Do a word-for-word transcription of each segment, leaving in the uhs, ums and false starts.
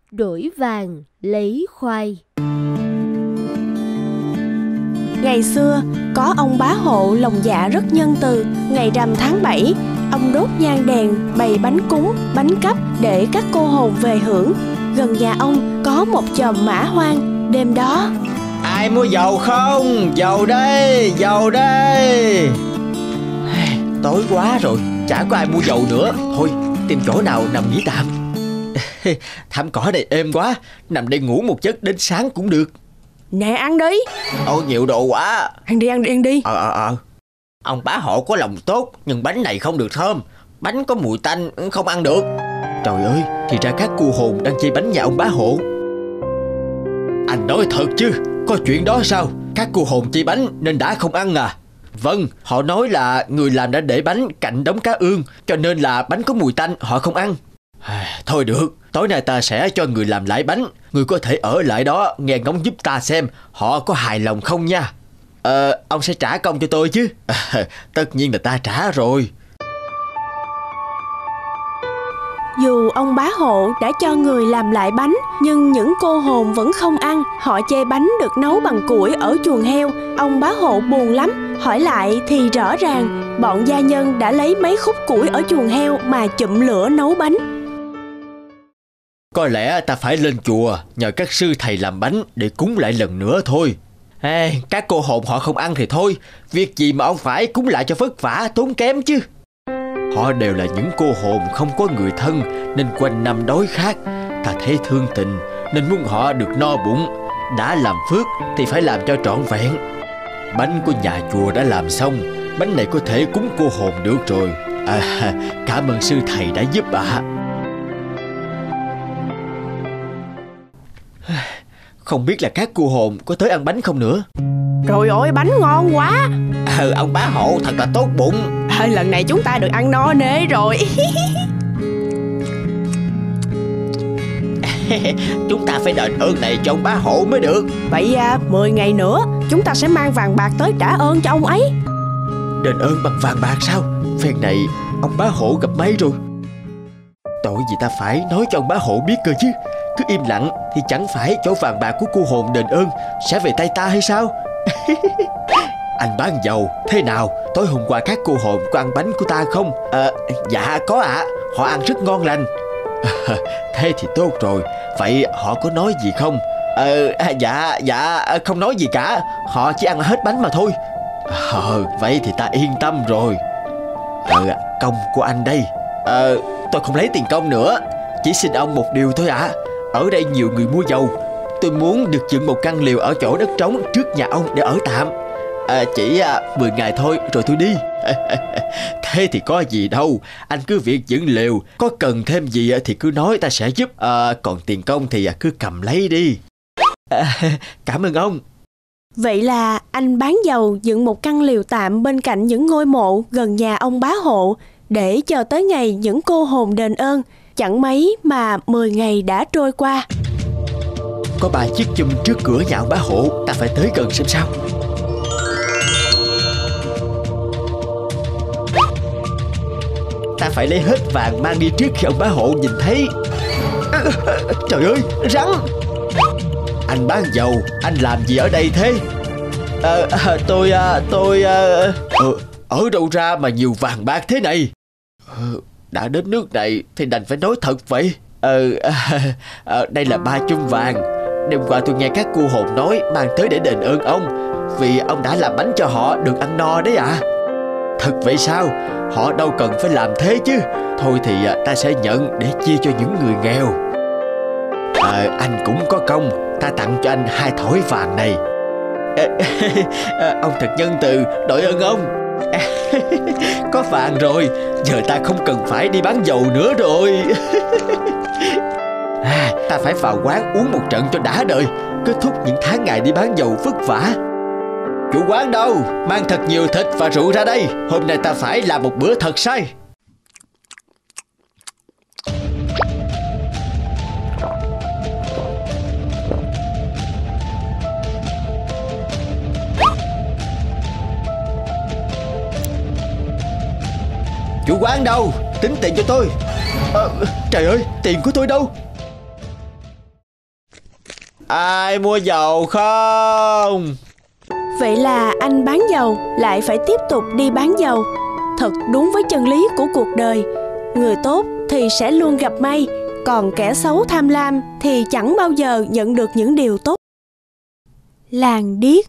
đổi vàng lấy khoai. Ngày xưa, có ông bá hộ lòng dạ rất nhân từ. Ngày rằm tháng bảy, ông đốt nhang đèn, bày bánh cúng, bánh cắp để các cô hồn về hưởng. Gần nhà ông có một chòm mã hoang. Đêm đó, ai mua dầu không? Dầu đây, dầu đây. Tối quá rồi, chả có ai mua dầu nữa. Thôi, tìm chỗ nào nằm nghỉ tạm. Thảm cỏ này êm quá, nằm đây ngủ một giấc đến sáng cũng được. nè ăn đi. Ôi nhiều đồ quá. Ăn đi, ăn đi, ăn đi. Ờ ờ ờ Ông bá hộ có lòng tốt, nhưng bánh này không được thơm. Bánh có mùi tanh, không ăn được. Trời ơi, thì ra các cô hồn đang chê bánh nhà ông bá hộ. Anh nói thật chứ, có chuyện đó sao? Các cô hồn chê bánh nên đã không ăn à? Vâng, họ nói là người làm đã để bánh cạnh đống cá ương, cho nên là bánh có mùi tanh, họ không ăn. Thôi được, tối nay ta sẽ cho người làm lại bánh. Người có thể ở lại đó nghe ngóng giúp ta xem họ có hài lòng không nha. Ờ, ông sẽ trả công cho tôi chứ? À, tất nhiên là ta trả rồi. Dù ông bá hộ đã cho người làm lại bánh, nhưng những cô hồn vẫn không ăn. Họ chê bánh được nấu bằng củi ở chuồng heo. Ông bá hộ buồn lắm. Hỏi lại thì rõ ràng bọn gia nhân đã lấy mấy khúc củi ở chuồng heo mà chụm lửa nấu bánh. Có lẽ ta phải lên chùa nhờ các sư thầy làm bánh để cúng lại lần nữa thôi. À, các cô hồn họ không ăn thì thôi, việc gì mà ông phải cúng lại cho vất vả tốn kém chứ. Họ đều là những cô hồn không có người thân, nên quanh năm đói khát. Ta thấy thương tình nên muốn họ được no bụng. Đã làm phước thì phải làm cho trọn vẹn. Bánh của nhà chùa đã làm xong, bánh này có thể cúng cô hồn được rồi. À, cảm ơn sư thầy đã giúp ạ. À. Không biết là các cô hồn có tới ăn bánh không nữa. Trời ơi, bánh ngon quá. Ừ, ông bá hộ thật là tốt bụng. À, lần này chúng ta được ăn no nê rồi. Chúng ta phải đền ơn này cho ông bá hộ mới được. Vậy à, mười ngày nữa chúng ta sẽ mang vàng bạc tới trả ơn cho ông ấy. Đền ơn bằng vàng bạc sao? Phen này ông bá hộ gặp may rồi. Tội gì ta phải nói cho ông bá hộ biết cơ chứ. Cứ im lặng thì chẳng phải chỗ vàng bạc của cô hồn đền ơn sẽ về tay ta hay sao? Anh bán dầu thế nào? Tối hôm qua các cô hồn có ăn bánh của ta không? À, dạ có ạ. À. Họ ăn rất ngon lành. À, thế thì tốt rồi. Vậy họ có nói gì không? Ờ, à, dạ, dạ không nói gì cả. Họ chỉ ăn hết bánh mà thôi. Ờ, vậy thì ta yên tâm rồi. Ờ, công của anh đây. Ờ, tôi không lấy tiền công nữa. Chỉ xin ông một điều thôi ạ. À. Ở đây nhiều người mua dầu. Tôi muốn được dựng một căn lều ở chỗ đất trống trước nhà ông để ở tạm. À, chỉ à, mười ngày thôi rồi tôi đi. Thế thì có gì đâu. Anh cứ việc dựng lều. Có cần thêm gì thì cứ nói ta sẽ giúp. À, còn tiền công thì cứ cầm lấy đi. À, cảm ơn ông. Vậy là anh bán dầu dựng một căn lều tạm bên cạnh những ngôi mộ gần nhà ông bá hộ để chờ tới ngày những cô hồn đền ơn. Chẳng mấy mà mười ngày đã trôi qua. Có ba chiếc chum trước cửa nhà ông bá hộ. Ta phải tới gần xem sao. Ta phải lấy hết vàng mang đi trước khi ông bá hộ nhìn thấy. À, trời ơi, rắn. Anh bán dầu, anh làm gì ở đây thế? À, à, tôi, à, tôi... À, ờ, ở đâu ra mà nhiều vàng bạc thế này? À, đã đến nước này thì đành phải nói thật vậy. Ờ, à, à, đây là ba chum vàng. Đêm qua tôi nghe các cô hồn nói mang tới để đền ơn ông, vì ông đã làm bánh cho họ được ăn no đấy ạ. À. Thật vậy sao? Họ đâu cần phải làm thế chứ. Thôi thì ta sẽ nhận để chia cho những người nghèo. À, anh cũng có công. Ta tặng cho anh hai thỏi vàng này. À, à, ông thật nhân từ, đội ơn ông. À, có vàng rồi, giờ ta không cần phải đi bán dầu nữa rồi. À, ta phải vào quán uống một trận cho đã đời, kết thúc những tháng ngày đi bán dầu vất vả. Chủ quán đâu? Mang thật nhiều thịt và rượu ra đây. Hôm nay ta phải làm một bữa thật say. Chủ quán đâu? Tính tiền cho tôi. À, trời ơi, tiền của tôi đâu? Ai mua dầu không? Vậy là anh bán dầu lại phải tiếp tục đi bán dầu. Thật đúng với chân lý của cuộc đời. Người tốt thì sẽ luôn gặp may, còn kẻ xấu tham lam thì chẳng bao giờ nhận được những điều tốt. Làng điếc.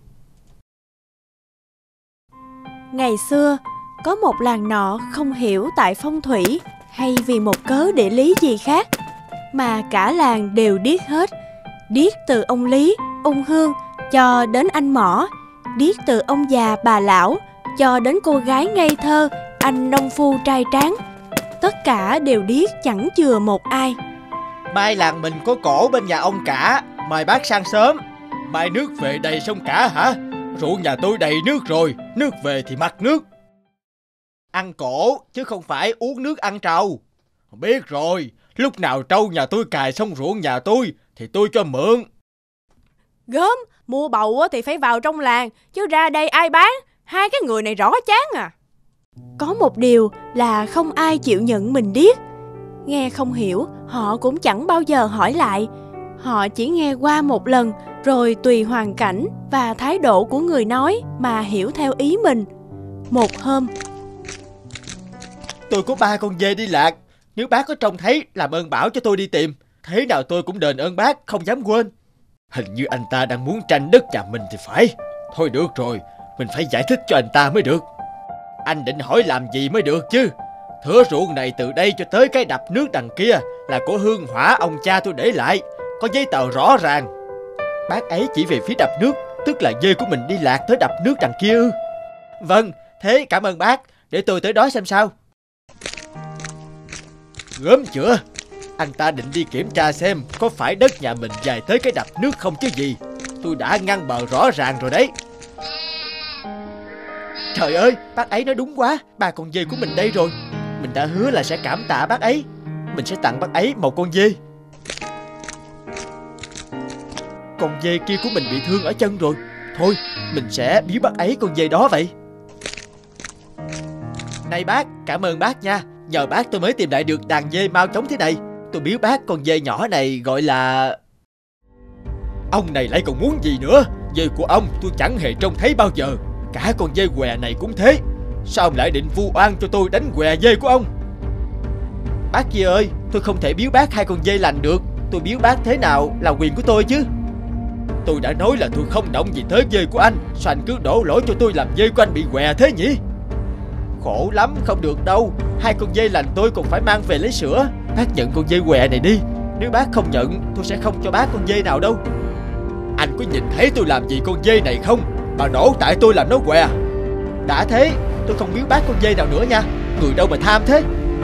Ngày xưa, có một làng nọ không hiểu tại phong thủy hay vì một cớ địa lý gì khác mà cả làng đều điếc hết. Điếc từ ông Lý, ông Hương cho đến anh Mỏ, điếc từ ông già bà lão cho đến cô gái ngây thơ, anh nông phu trai tráng. Tất cả đều điếc chẳng chừa một ai. Mai làng mình có cổ bên nhà ông cả, mời bác sang sớm. Mai nước về đầy sông cả hả? Ruộng nhà tôi đầy nước rồi, nước về thì mặc nước. Ăn cổ chứ không phải uống nước ăn trâu. Biết rồi, lúc nào trâu nhà tôi cài xong ruộng nhà tôi thì tôi cho mượn. Gớm, mua bầu thì phải vào trong làng, chứ ra đây ai bán? Hai cái người này rõ chán à. Có một điều là không ai chịu nhận mình điếc. Nghe không hiểu, họ cũng chẳng bao giờ hỏi lại. Họ chỉ nghe qua một lần, rồi tùy hoàn cảnh và thái độ của người nói mà hiểu theo ý mình. Một hôm, tôi có ba con dê đi lạc. Nếu bác có trông thấy, làm ơn bảo cho tôi đi tìm. Thế nào tôi cũng đền ơn bác, không dám quên. Hình như anh ta đang muốn tranh đất nhà mình thì phải. Thôi được rồi, mình phải giải thích cho anh ta mới được. Anh định hỏi làm gì mới được chứ. Thửa ruộng này từ đây cho tới cái đập nước đằng kia là của hương hỏa ông cha tôi để lại, có giấy tờ rõ ràng. Bác ấy chỉ về phía đập nước, tức là dê của mình đi lạc tới đập nước đằng kia ư? Vâng, thế cảm ơn bác, để tôi tới đó xem sao. Gớm chưa? Anh ta định đi kiểm tra xem có phải đất nhà mình dài tới cái đập nước không chứ gì. Tôi đã ngăn bờ rõ ràng rồi đấy. Trời ơi, bác ấy nói đúng quá, ba con dê của mình đây rồi. Mình đã hứa là sẽ cảm tạ bác ấy. Mình sẽ tặng bác ấy một con dê. Con dê kia của mình bị thương ở chân rồi. Thôi, mình sẽ biếu bác ấy con dê đó vậy. Này bác, cảm ơn bác nha. Nhờ bác tôi mới tìm lại được đàn dê mau chóng thế này. Tôi biếu bác con dê nhỏ này gọi là... Ông này lại còn muốn gì nữa? Dê của ông tôi chẳng hề trông thấy bao giờ. Cả con dê què này cũng thế. Sao ông lại định vu oan cho tôi đánh què dê của ông? Bác kia ơi, tôi không thể biếu bác hai con dê lành được. Tôi biếu bác thế nào là quyền của tôi chứ. Tôi đã nói là tôi không động gì tới dê của anh. Sao anh cứ đổ lỗi cho tôi làm dê của anh bị què thế nhỉ? Khổ lắm, không được đâu. Hai con dê lành tôi còn phải mang về lấy sữa. Bác nhận con dê què này đi. Nếu bác không nhận, tôi sẽ không cho bác con dê nào đâu. Anh có nhìn thấy tôi làm gì con dê này không mà đổ tại tôi làm nó què? Đã thế, tôi không biếu bác con dê nào nữa nha. Người đâu mà tham thế.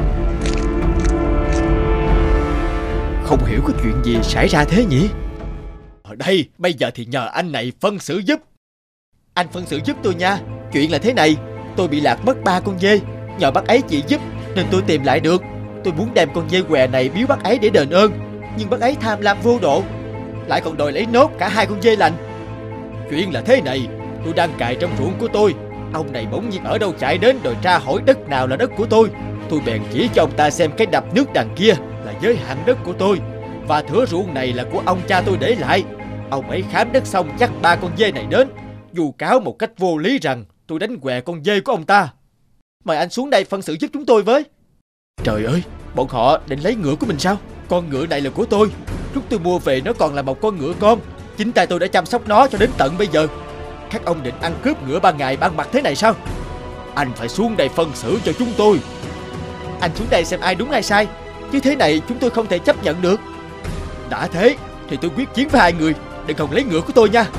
Không hiểu có chuyện gì xảy ra thế nhỉ? Ở đây, bây giờ thì nhờ anh này phân xử giúp. Anh phân xử giúp tôi nha. Chuyện là thế này, tôi bị lạc mất ba con dê. Nhờ bác ấy chỉ giúp nên tôi tìm lại được. Tôi muốn đem con dê què này biếu bác ấy để đền ơn, nhưng bác ấy tham lam vô độ, lại còn đòi lấy nốt cả hai con dê lành. Chuyện là thế này, tôi đang cài trong ruộng của tôi. Ông này bỗng nhiên ở đâu chạy đến đòi tra hỏi đất nào là đất của tôi. Tôi bèn chỉ cho ông ta xem cái đập nước đằng kia là giới hạn đất của tôi, và thửa ruộng này là của ông cha tôi để lại. Ông ấy khám đất xong dắt ba con dê này đến, vu cáo một cách vô lý rằng tôi đánh què con dê của ông ta. Mời anh xuống đây phân xử giúp chúng tôi với. Trời ơi, bọn họ định lấy ngựa của mình sao? Con ngựa này là của tôi. Lúc tôi mua về nó còn là một con ngựa con. Chính tay tôi đã chăm sóc nó cho đến tận bây giờ. Các ông định ăn cướp ngựa ban ngày ban mặt thế này sao? Anh phải xuống đây phân xử cho chúng tôi. Anh xuống đây xem ai đúng ai sai, chứ thế này chúng tôi không thể chấp nhận được. Đã thế thì tôi quyết chiến với hai người. Đừng hòng lấy ngựa của tôi nha.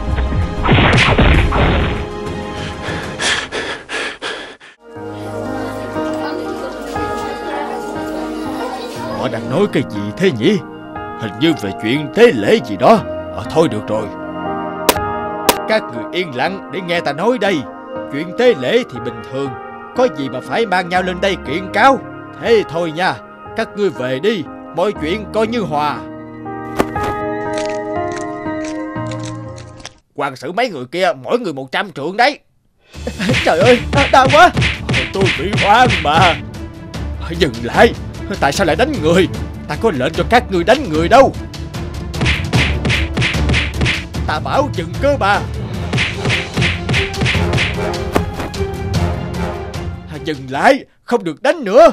Họ đang nói cái gì thế nhỉ? Hình như về chuyện tế lễ gì đó. Ờ thôi được rồi. Các người yên lặng để nghe ta nói đây. Chuyện tế lễ thì bình thường, có gì mà phải mang nhau lên đây kiện cáo. Thế thôi nha, các ngươi về đi. Mọi chuyện coi như hòa. Quan xử mấy người kia mỗi người một trăm trượng đấy. Trời ơi, đau quá. Tôi bị oan mà. Dừng lại. Tại sao lại đánh người? Ta có lệnh cho các ngươi đánh người đâu. Ta bảo dừng cơ mà. Dừng lại, không được đánh nữa.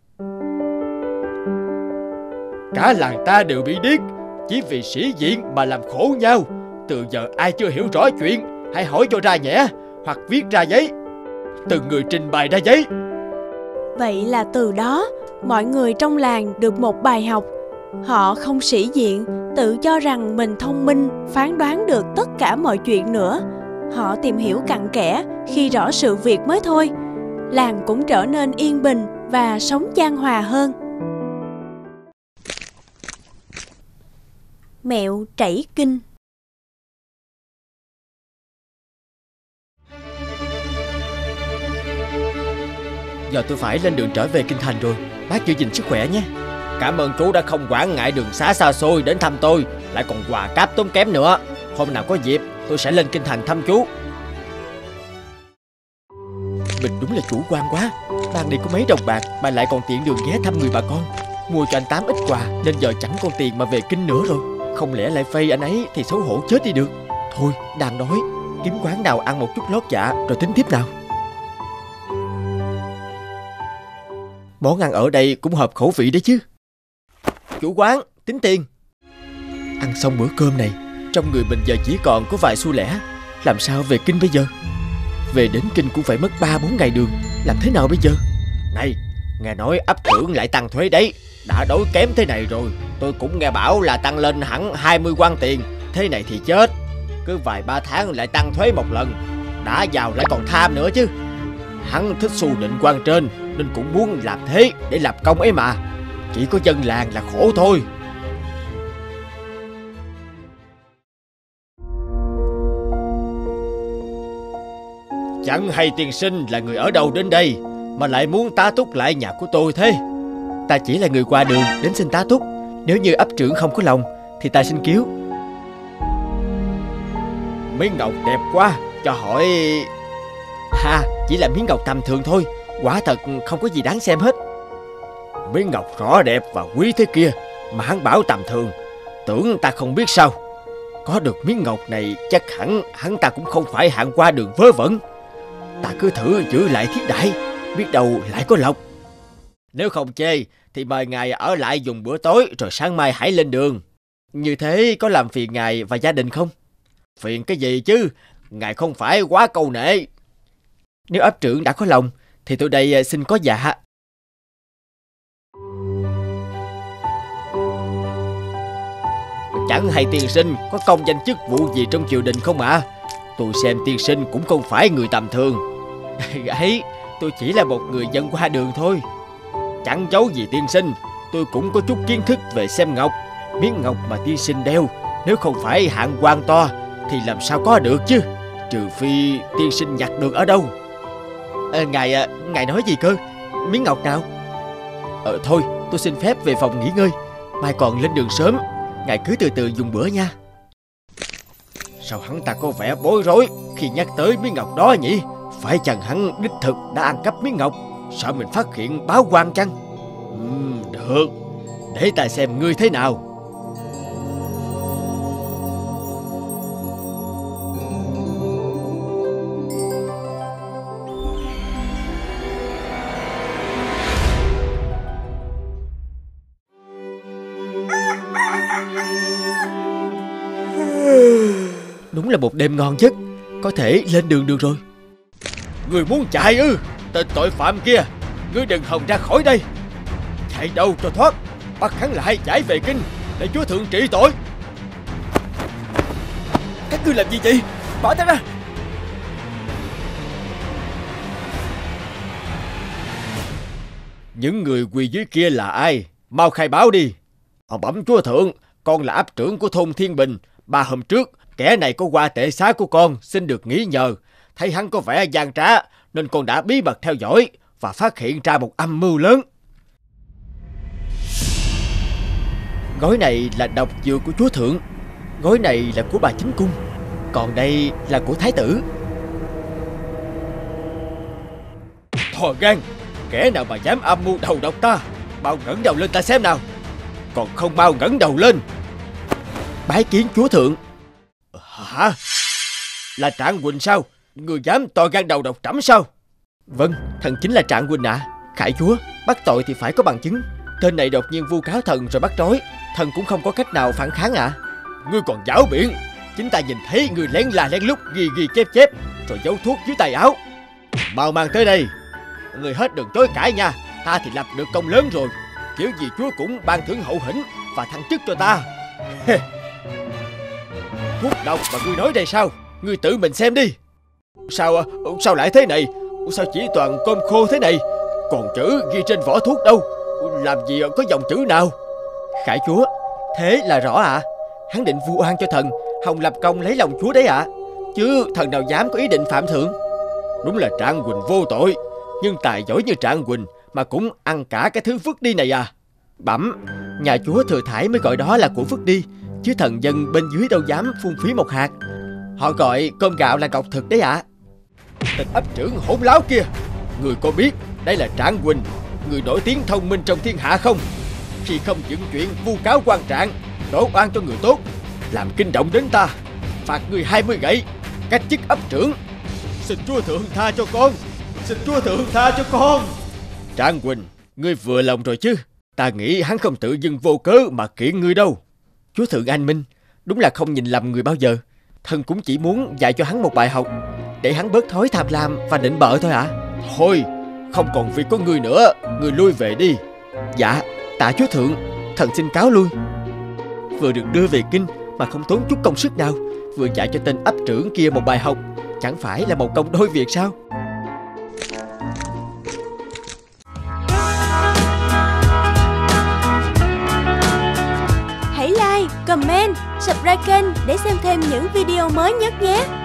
Cả làng ta đều bị điếc, chỉ vì sĩ diện mà làm khổ nhau. Từ giờ ai chưa hiểu rõ chuyện, hãy hỏi cho ra nhẽ, hoặc viết ra giấy. Từng người trình bày ra giấy. Vậy là từ đó, mọi người trong làng được một bài học. Họ không sĩ diện, tự cho rằng mình thông minh, phán đoán được tất cả mọi chuyện nữa. Họ tìm hiểu cặn kẽ, khi rõ sự việc mới thôi. Làng cũng trở nên yên bình và sống chan hòa hơn. Mẹo trẩy kinh. Giờ tôi phải lên đường trở về kinh thành rồi. Bác giữ gìn sức khỏe nhé. Cảm ơn chú đã không quản ngại đường xá xa xôi đến thăm tôi, lại còn quà cáp tốn kém nữa. Hôm nào có dịp tôi sẽ lên kinh thành thăm chú. Mình đúng là chủ quan quá. Ban đi có mấy đồng bạc mà lại còn tiện đường ghé thăm người bà con. Mua cho anh Tám ít quà nên giờ chẳng còn tiền mà về kinh nữa rồi. Không lẽ lại phây anh ấy thì xấu hổ chết đi được. Thôi đang đói, kiếm quán nào ăn một chút lót dạ rồi tính tiếp nào. Món ăn ở đây cũng hợp khẩu vị đấy chứ. Chủ quán, tính tiền. Ăn xong bữa cơm này, trong người mình giờ chỉ còn có vài xu lẻ. Làm sao về kinh bây giờ? Về đến kinh cũng phải mất ba bốn ngày đường. Làm thế nào bây giờ? Này, nghe nói ấp trưởng lại tăng thuế đấy. Đã đói kém thế này rồi, tôi cũng nghe bảo là tăng lên hẳn hai mươi quan tiền. Thế này thì chết. Cứ vài ba tháng lại tăng thuế một lần. Đã giàu lại còn tham nữa chứ. Hắn thích xu định quan trên nên cũng muốn làm thế để làm công ấy mà. Chỉ có dân làng là khổ thôi. Chẳng hay tiên sinh là người ở đâu đến đây mà lại muốn tá túc lại nhà của tôi thế? Ta chỉ là người qua đường đến xin tá túc. Nếu như ấp trưởng không có lòng thì ta xin cứu. Miếng ngọc đẹp quá, cho hỏi. Ha, chỉ là miếng ngọc tầm thường thôi, quả thật không có gì đáng xem hết. Miếng ngọc rõ đẹp và quý thế kia mà hắn bảo tầm thường, tưởng ta không biết sao. Có được miếng ngọc này chắc hẳn hắn ta cũng không phải hạng qua đường vớ vẩn. Ta cứ thử giữ lại thiết đãi, biết đâu lại có lộc. Nếu không chê thì mời ngài ở lại dùng bữa tối rồi sáng mai hãy lên đường. Như thế có làm phiền ngài và gia đình không? Phiền cái gì chứ, ngài không phải quá câu nệ. Nếu ấp trưởng đã có lòng thì tôi đây xin có dạ. Chẳng hay tiên sinh có công danh chức vụ gì trong triều đình không ạ? À? Tôi xem tiên sinh cũng không phải người tầm thường. Ấy, tôi chỉ là một người dân qua đường thôi. Chẳng giấu gì tiên sinh, tôi cũng có chút kiến thức về xem ngọc. Miếng ngọc mà tiên sinh đeo, nếu không phải hạng quan to thì làm sao có được chứ? Trừ phi tiên sinh nhặt được ở đâu. À, ngài, ngài nói gì cơ? Miếng ngọc nào? Ờ thôi, tôi xin phép về phòng nghỉ ngơi. Mai còn lên đường sớm, ngài cứ từ từ dùng bữa nha. Sao hắn ta có vẻ bối rối khi nhắc tới miếng ngọc đó nhỉ? Phải chăng hắn đích thực đã ăn cắp miếng ngọc, sợ mình phát hiện báo quan chăng? Uhm, được, để ta xem ngươi thế nào. Đúng là một đêm ngon giấc, có thể lên đường được rồi. Ngươi muốn chạy ư? Tên tội phạm kia, ngươi đừng hòng ra khỏi đây. Chạy đâu cho thoát, bắt hắn lại giải về kinh để chúa thượng trị tội. Các ngươi làm gì vậy? Bỏ ta ra. Những người quỳ dưới kia là ai? Mau khai báo đi. Ông bẩm chúa thượng, con là áp trưởng của thôn Thiên Bình. Ba hôm trước, kẻ này có qua tệ xá của con, xin được nghỉ nhờ. Thấy hắn có vẻ gian trá nên con đã bí mật theo dõi và phát hiện ra một âm mưu lớn. Gói này là độc dược của chúa thượng, gói này là của bà chính cung, còn đây là của thái tử. Thò gan, kẻ nào mà dám âm mưu đầu độc ta, mau ngẩng đầu lên ta xem nào. Còn không mau ngẩng đầu lên. Bái kiến chúa thượng. Hả? Là Trạng Quỳnh sao? Người dám to gan đầu độc trẫm sao? Vâng, thần chính là Trạng Quỳnh ạ. À. Khải chúa, bắt tội thì phải có bằng chứng. Tên này đột nhiên vu cáo thần rồi bắt trói, thần cũng không có cách nào phản kháng ạ. À. Ngươi còn giảo biện. Chính ta nhìn thấy ngươi lén la lén lút ghi ghi chép chép rồi giấu thuốc dưới tay áo. Mau mang tới đây. Ngươi hết đừng chối cãi nha. Ta thì lập được công lớn rồi. Kiểu gì chúa cũng ban thưởng hậu hĩnh và thăng chức cho ta. Thuốc độc mà ngươi nói đây sao? Ngươi tự mình xem đi. Sao sao lại thế này? Sao chỉ toàn cơm khô thế này? Còn chữ ghi trên vỏ thuốc đâu? Làm gì có dòng chữ nào? Khải chúa, thế là rõ ạ. À? Hắn định vu oan cho thần, hòng lập công lấy lòng chúa đấy ạ. À. Chứ thần nào dám có ý định phạm thượng. Đúng là Trạng Quỳnh vô tội, nhưng tài giỏi như Trạng Quỳnh mà cũng ăn cả cái thứ phước đi này à. Bẩm, nhà chúa thừa thải mới gọi đó là của phước đi, chứ thần dân bên dưới đâu dám phung phí một hạt. Họ gọi cơm gạo là cọc thực đấy ạ. À. Tên ấp trưởng hỗn láo kia, người có biết đây là Trạng Quỳnh, người nổi tiếng thông minh trong thiên hạ không? Khi không dựng chuyện vu cáo quan trạng, đổ oan cho người tốt, làm kinh động đến ta, phạt người hai mươi gậy, cách chức ấp trưởng. Xin chúa thượng tha cho con, xin chúa thượng tha cho con. Trạng Quỳnh, ngươi vừa lòng rồi chứ? Ta nghĩ hắn không tự dưng vô cớ mà kiện ngươi đâu. Chúa thượng anh minh, đúng là không nhìn lầm người bao giờ. Thần cũng chỉ muốn dạy cho hắn một bài học, để hắn bớt thói tham lam và định bợ thôi ạ. À? Thôi, không còn việc của ngươi nữa, ngươi lui về đi. Dạ, tạ chúa thượng, thần xin cáo lui. Vừa được đưa về kinh mà không tốn chút công sức nào, vừa dạy cho tên ấp trưởng kia một bài học, chẳng phải là một công đôi việc sao? Hãy like, comment, subscribe kênh để xem thêm những video mới nhất nhé.